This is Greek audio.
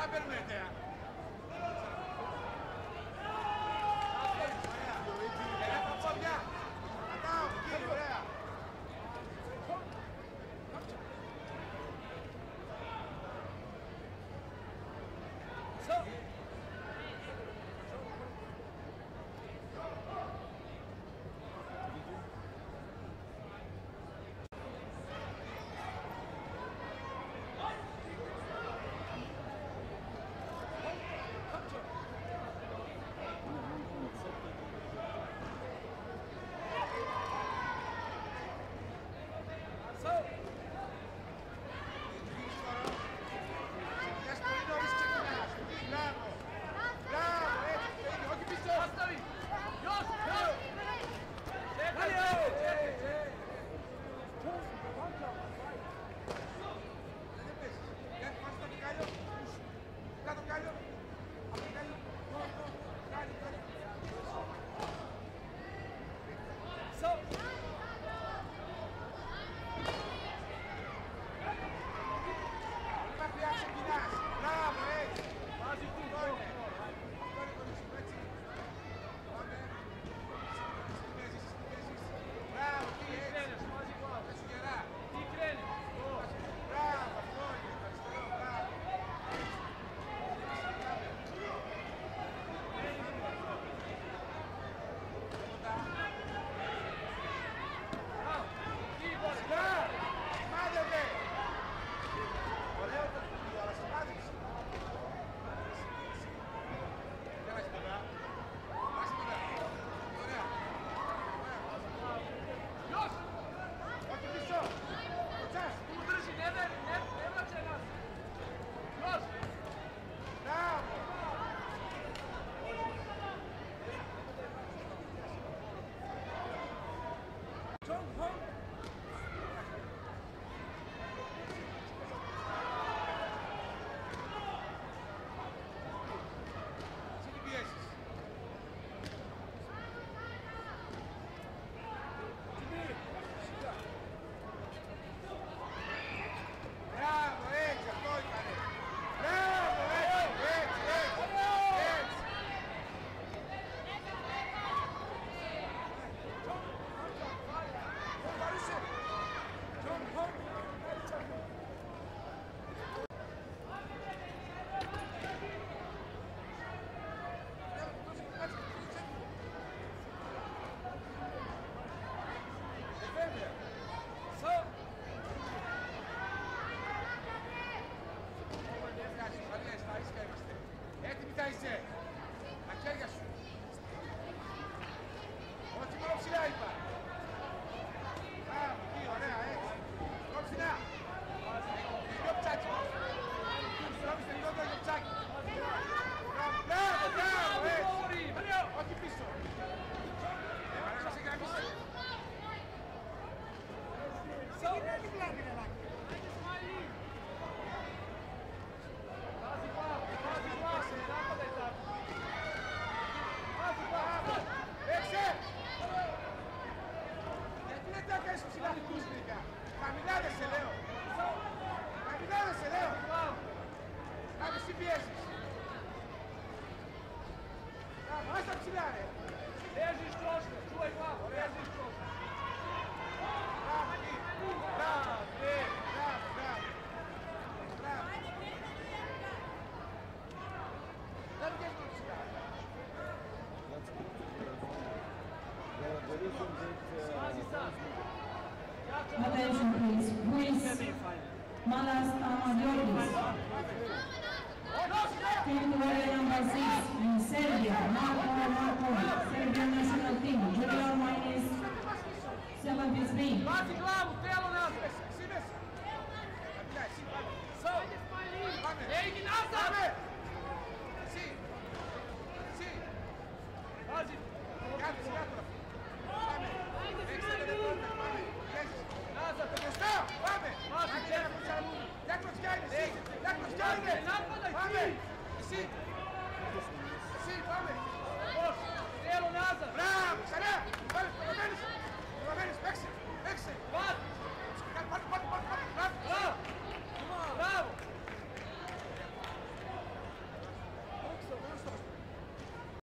Καλά παίρνουμε ιδέα. Ωραία τα πόδια. Κατάω, εκεί, ωραία. Έτοιμοι θα είσαι. Τα χέρια σου. Όχι μόνο ψηλά είπα. Μπράβο, εκεί, ωραία, έτσι. Πιο ψηλά. Πιο ψάκι. Στρώνεις τελειότερα το ψάκι. Μπράβο, μπράβο, έτσι. Όχι πίσω. Παρακαλώ σε γραμμίσει. Έξε! Γιατί δεν τα κάνεις ψηλά κούσπρικα. Χαμηλά δεν σε λέω. Χαμηλά δεν σε λέω. Κάνε εσύ πιέσεις. Άστα ψηλά ρε. Ležiš troško, čuvaj glavu, ležiš troško. Bravo, εκεί. Bravo, bravo, bravo. Bravo. Δεν βγες το ψηλά. Attention please, Luis Malas Amadiotis, team player number 6 in Serbia, Marko Markovic, Serbian national team, junior minus 73. Baci glavu, telo nazad. Εσύ μέσα. Χαμηλά, εσύ πάμε. Πάμε. Ej, nazad! Πάμε. Εσύ. Εσύ. Pazi. Κάνε σιγά τώρα. Πάμε. 60 δευτερόλεπτα. Πάμε. Πιέσεις. Nazad. Μπροστά. Πάμε. Pazi, Άντε, μια κλωτσιά είναι. Μια κλωτσιά είναι. Εσύ. Napadaj Πάμε. ti! Εσύ.